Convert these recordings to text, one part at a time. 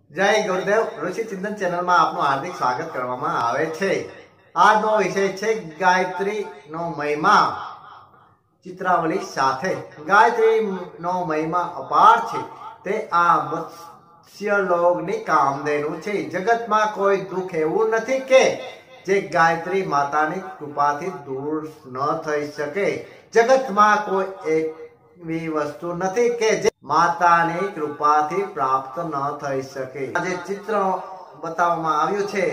जय गुरुदेव ऋषि चिंतन चैनल में आपनु हार्दिक स्वागत करवामां आवे छे। आजनो विषय छे गायत्री नो महिमा चित्रावली साथे। गायत्री नो महिमा अपार छे। ते आ मत्स्य लोकनी कामधेनु छे। जगत में कोई दुख एवुं नथी के जे गायत्री मातानी कृपाथी दूर न थई सके। जगत में कोई एवी वस्तु नथी के जे मातानी कृपाथी प्राप्त न थई सके। आज चित्र बताववामां आव्युं छे।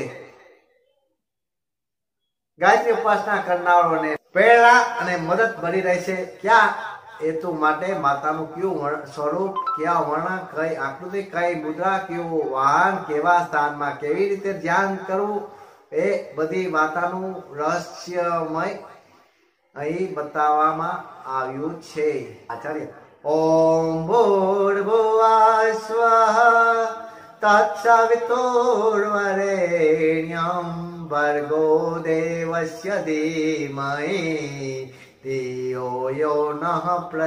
गायत्री उपासना करनारोने प्रेरणा अने मदद मળી રહેશે। क्या हेतु माटे माताનું क्यों स्वरूप, क्या वर्ण, कई आकृति, कई मुद्रा, क्यों वाहन, केवा स्थाનમાં केवी रीते ध्यान करવું, ए बधी वाताનું रहस्यमय અહીં બતાવવામાં આવ્યું છે। આચાર્ય ओम भूर्भुवः स्वः तत्सवितुर्वरेण्यं भर्गो देवस्य धीमहि धियो यो नः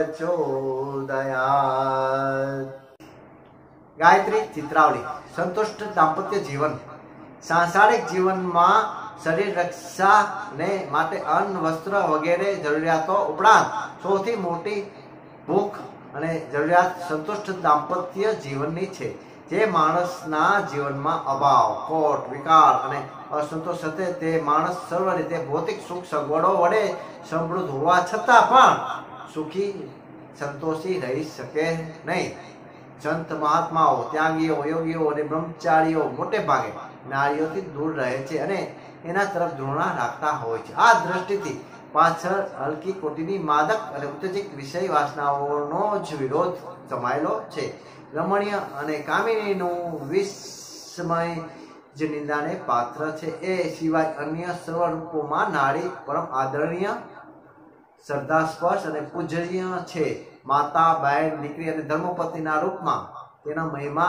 प्रचोदयात्। गायत्री चित्रावली। संतुष्ट दाम्पत्य जीवन। सांसारिक जीवन में शरीर रक्षा ने माटे अन्न, वस्त्र वगैरह जरूरियातो उपरांत सौथी मोटी भूख अने जरूरियात संतुष्ट दाम्पत्य जीवननी छे। जे माणसना जीवनमां अभाव, खोट, विकार अने असंतोष हते ते माणस सर्व रीते भौतिक सुख सगवडो वडे समृद्ध होवा छतां पण सुखी संतोषी रही शके नहीं। संत महात्माओ, त्यागीओ, योगीओ अने ब्रह्मचारीओ मोटे भागे नारीओथी दूर रहे छे अने एना तरफ घृणा राखता होय छे। आ दृष्टिथी पाछळ हलकी कोटीनी मादक अने उत्तेजक विषय वासनाओनो ज विरोध समायेलो छे। रमणीय अने कामिनीनुं विस्मय ज निंदाने पात्र छे। ए सिवाय अन्य सर्व रूपोमां नारी परम आदरणीय, श्रद्धास्पर्श अने पूजनीय छे। माता, बहन, दीकरी अने धर्मपत्नीना रूपमां तेना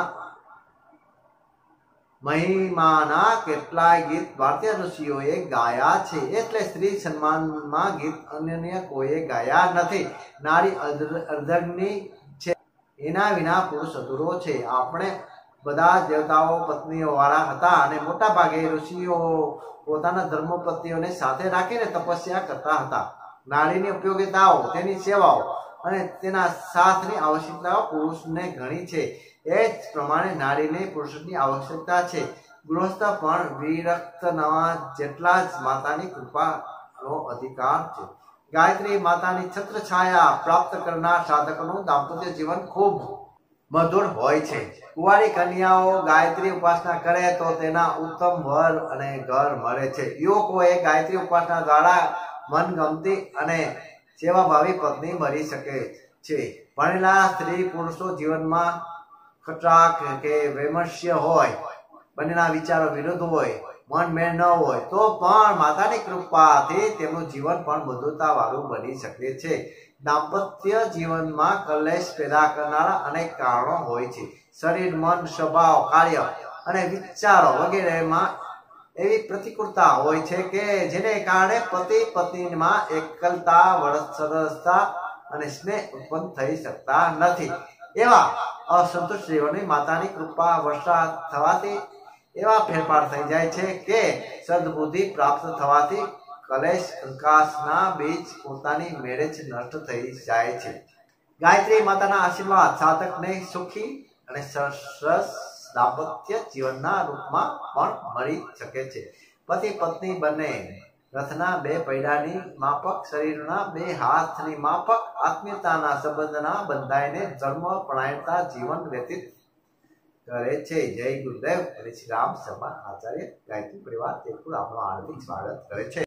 महिमाना केटलाय गीत भारतीय ऋषिओए गाया छे। एटले स्त्री सन्मानमां गीत अन्य कोઈએ गाया नथी। नारी अर्धज्ञ छे, एना विना पुरुष अधूरो छे। आपणे बधा देवताओ पत्नीओ वाळा हता अने मोटा भागे ऋषिओ पोताना धर्मपत्नीओने साथे राखीने तपस्या करता हता। नारीनी उपयोगिताओ, तेनी सेवाओ अने तेना સાથની आवश्यकताओ पुरुषने घणी छे। ए ज प्रमाणे नारीने पुरुषनी आवश्यकता छे। गृहस्थ पण विरक्त नवा जेटला ज मातानी कृपानो अधिकार छे। गायत्री मातानी छत्र छाया प्राप्त करनार साधकનું दाम्पत्य जीवन खूब मधुर होय छे। कुंवारी कन्याओ गायत्री उपासना करे तो तेना उत्तम वर अने घर मळे छे। युवकोए गायत्री उपासना द्वारा मनगमती अने सेवाभावी पत्नी मળી શકે છે। ભણેલા સ્ત્રી પુરુષો જીવનમાં खटराक के वैमनस्य होय, बनेना विचारो विरुद्ध होय, मन मेळ न होय तो पण मातानी कृपाथी तेमनुं जीवन पण मधुरता वाळुं बनी शके छे। दाम्पत्य जीवनमां कलेश पैदा करनारा अनेक कारणो होय छे। शरीर, मन, स्वभाव, कार्य अने विचारो वगैरेमां एवी प्रतिकूलता होय छे के जेने कारणे पति पत्नीमां एकलता, वरसरसता अने स्नेह उत्पन्न थई शकता नथी। एवा असंतुष्ट जीवने मातानी कृपा वर्षा थवाथी एवा फेरफार थई जाय छे के सद्बुद्धि प्राप्त थवाथी कलेश कंकासना बीज पोतानी मेरे ज नष्ट थई जाय छे। गायत्री माताना आशीर्वाद साधकने सुखी अने सरस दाम्पत्य जीवनना रूपमां पण मળી શકે છે। पति पत्नी बने रथना बे पैडानी माफक, शरीरना बे हाथनी माफक, आत्मीयताना संबंधना बंधाईने धर्म परायणता जीवन व्यतीत करे छे। जय गुरुदेव। श्री राम सभा आचार्य गायत्री परिवार तेपुर आपनो हार्दिक स्वागत करे छे।